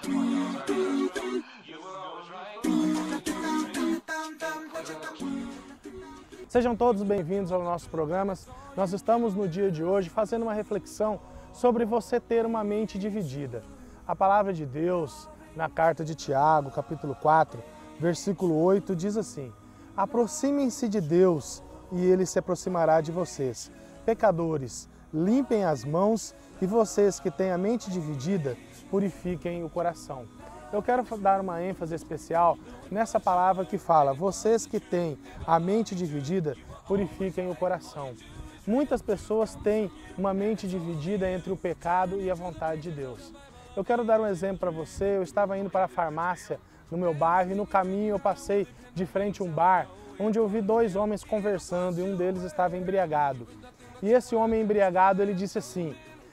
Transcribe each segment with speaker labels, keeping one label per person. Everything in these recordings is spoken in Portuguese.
Speaker 1: Sejam todos bem-vindos ao nosso programa. Nós estamos no dia de hoje fazendo uma reflexão sobre você ter uma mente dividida. A palavra de Deus, na carta de Tiago, capítulo 4, versículo 8, diz assim: aproximem-se de Deus e Ele se aproximará de vocês. Pecadores, limpem as mãos e vocês que têm a mente dividida, purifiquem o coração. Eu quero dar uma ênfase especial nessa palavra que fala: vocês que têm a mente dividida, purifiquem o coração. Muitas pessoas têm uma mente dividida entre o pecado e a vontade de Deus. Eu quero dar um exemplo para você. Eu estava indo para a farmácia no meu bairro e no caminho eu passei de frente a um bar onde eu vi dois homens conversando e um deles estava embriagado. E esse homem embriagado, ele disse assim: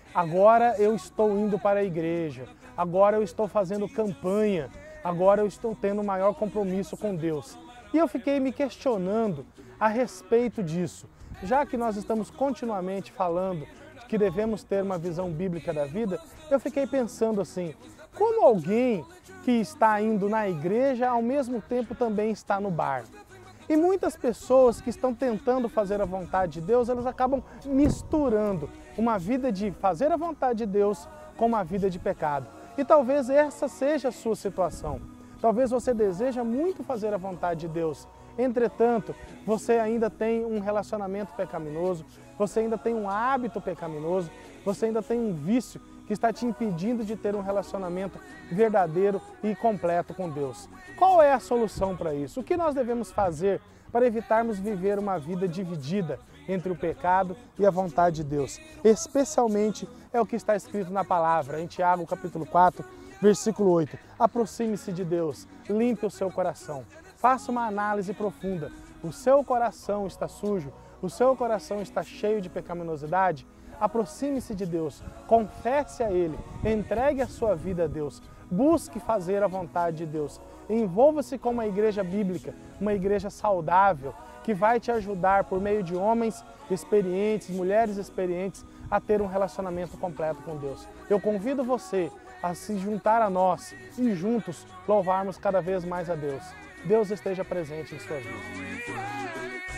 Speaker 1: agora eu estou indo para a igreja, agora eu estou fazendo campanha, agora eu estou tendo um maior compromisso com Deus. E eu fiquei me questionando a respeito disso. Já que nós estamos continuamente falando que devemos ter uma visão bíblica da vida, eu fiquei pensando assim: como alguém que está indo na igreja ao mesmo tempo também está no bar? E muitas pessoas que estão tentando fazer a vontade de Deus, elas acabam misturando uma vida de fazer a vontade de Deus com uma vida de pecado. E talvez essa seja a sua situação. Talvez você deseja muito fazer a vontade de Deus. Entretanto, você ainda tem um relacionamento pecaminoso, você ainda tem um hábito pecaminoso, você ainda tem um vício que está te impedindo de ter um relacionamento verdadeiro e completo com Deus. Qual é a solução para isso? O que nós devemos fazer para evitarmos viver uma vida dividida entre o pecado e a vontade de Deus? Especialmente é o que está escrito na palavra, em Tiago capítulo 4, versículo 8. Aproxime-se de Deus, limpe o seu coração. Faça uma análise profunda. O seu coração está sujo? O seu coração está cheio de pecaminosidade? Aproxime-se de Deus, confesse a Ele, entregue a sua vida a Deus, busque fazer a vontade de Deus. Envolva-se com uma igreja bíblica, uma igreja saudável, que vai te ajudar por meio de homens experientes, mulheres experientes, a ter um relacionamento completo com Deus. Eu convido você a se juntar a nós e juntos louvarmos cada vez mais a Deus. Deus esteja presente em sua vida.